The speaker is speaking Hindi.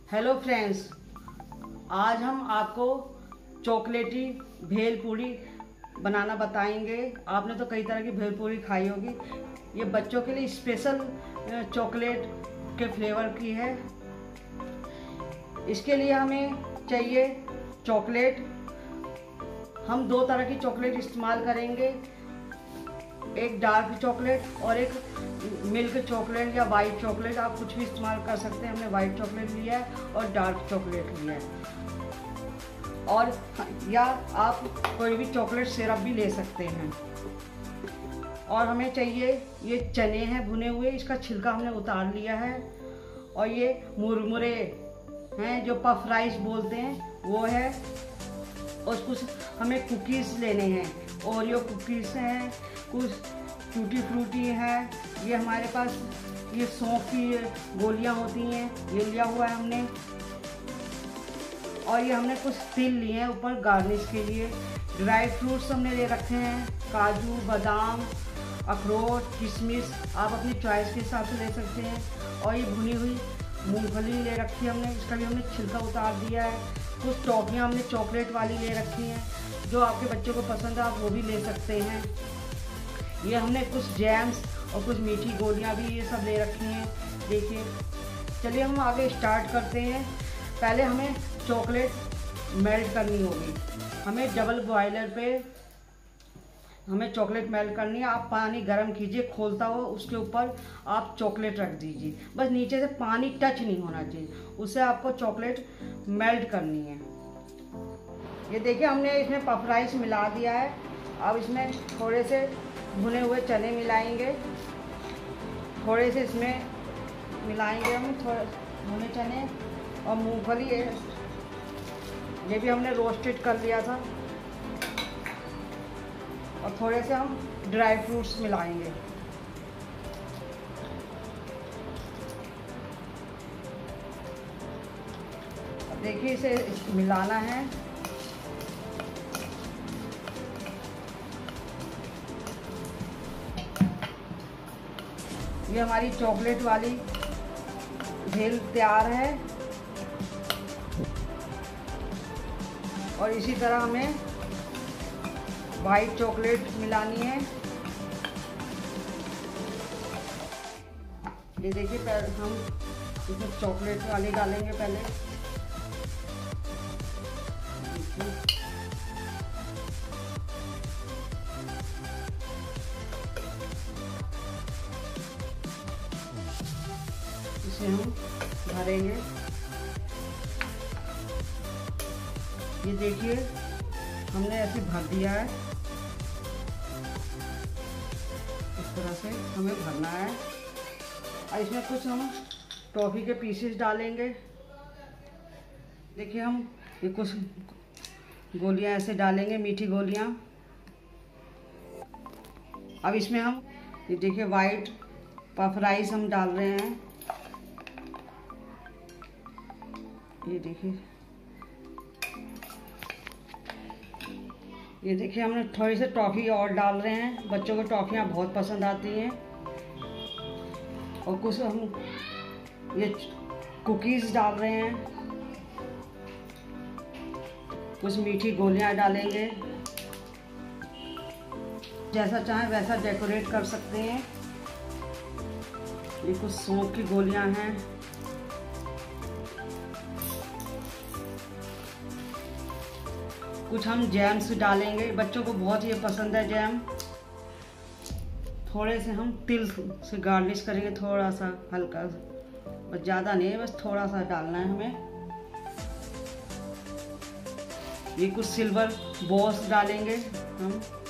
हेलो फ्रेंड्स, आज हम आपको चॉकलेटी भेल पूरी बनाना बताएंगे। आपने तो कई तरह की भेल पूरी खाई होगी। ये बच्चों के लिए स्पेशल चॉकलेट के फ्लेवर की है। इसके लिए हमें चाहिए चॉकलेट। हम दो तरह की चॉकलेट इस्तेमाल करेंगे, एक डार्क चॉकलेट और एक मिल्क चॉकलेट या वाइट चॉकलेट। आप कुछ भी इस्तेमाल कर सकते हैं। हमने वाइट चॉकलेट लिया है और डार्क चॉकलेट लिया है, और या आप कोई भी चॉकलेट सिरप भी ले सकते हैं। और हमें चाहिए ये चने हैं भुने हुए, इसका छिलका हमने उतार लिया है। और ये मुरमुरे हैं जो पफ राइस बोलते हैं, वो है। और कुछ हमें कुकीज़ लेने हैं, ओरियो कुकीज़ हैं, कुछ टूटी फ्रूटी है। ये हमारे पास ये सौंफ की गोलियां होती हैं, ये लिया हुआ है हमने। और ये हमने कुछ तिल लिए हैं ऊपर गार्निश के लिए। ड्राई फ्रूट्स हमने ले रखे हैं, काजू, बादाम, अखरोट, किशमिश। आप अपनी चॉइस के हिसाब से ले सकते हैं। और ये भुनी हुई मूंगफली ले रखी है हमने, इसका भी हमने छिलका उतार दिया है। कुछ टॉफियाँ हमने चॉकलेट वाली ले रखी हैं, जो आपके बच्चों को पसंद है आप वो भी ले सकते हैं। ये हमने कुछ जैम्स और कुछ मीठी गोलियां भी ये सब ले रखी हैं। देखिए, चलिए हम आगे स्टार्ट करते हैं। पहले हमें चॉकलेट मेल्ट करनी होगी। हमें डबल बॉयलर पे हमें चॉकलेट मेल्ट करनी है। आप पानी गर्म कीजिए, खोलता हो, उसके ऊपर आप चॉकलेट रख दीजिए। बस नीचे से पानी टच नहीं होना चाहिए, उससे आपको चॉकलेट मेल्ट करनी है। ये देखिए, हमने इसमें पफ राइस मिला दिया है। अब इसमें थोड़े से भुने हुए चने मिलाएंगे, थोड़े से इसमें मिलाएंगे हम थोड़े भुने चने। और मूंगफली ये भी हमने रोस्टेड कर लिया था। और थोड़े से हम ड्राई फ्रूट्स मिलाएंगे। अब देखिए, इसे मिलाना है। ये हमारी चॉकलेट वाली भेल तैयार है। और इसी तरह हमें वाइट चॉकलेट मिलानी है। ये देखिए, पहले हम इसमें चॉकलेट वाली डालेंगे पहले। इसे हम भरेंगे। ये देखिए, हमने ऐसे भर दिया है। इस तरह से हमें भरना है। और इसमें कुछ हम टॉफ़ी के पीसेस डालेंगे। देखिए, हम ये कुछ गोलियां ऐसे डालेंगे, मीठी गोलियां। अब इसमें हम ये देखिए वाइट पफ राइस हम डाल रहे हैं। ये देखिए, हमने थोड़ी सी टॉफ़ी और डाल रहे हैं। बच्चों को टॉफ़ियाँ बहुत पसंद आती हैं। और कुछ हम ये कुकीज़ डाल रहे हैं, कुछ मीठी गोलियां डालेंगे। जैसा चाहें वैसा डेकोरेट कर सकते हैं। ये कुछ सौंफ की गोलियां हैं। कुछ हम जैम्स डालेंगे, बच्चों को बहुत ही पसंद है जैम। थोड़े से हम तिल से गार्निश करेंगे, थोड़ा सा हल्का, बस ज़्यादा नहीं है, बस थोड़ा सा डालना है हमें। ये कुछ सिल्वर बॉल्स डालेंगे हम।